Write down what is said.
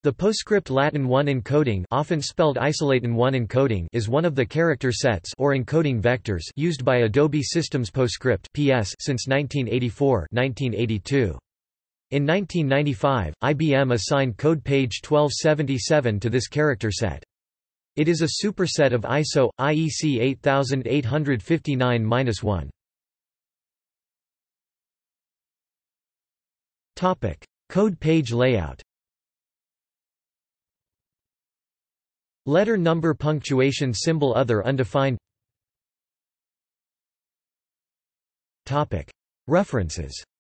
The PostScript Latin 1 encoding, often spelled Isolatin 1 encoding, is one of the character sets or encoding vectors used by Adobe Systems PostScript (PS) since 1984-1982. In 1995, IBM assigned code page 1277 to this character set. It is a superset of ISO IEC 8859-1. Topic: Code page layout. Letter number punctuation symbol other undefined. References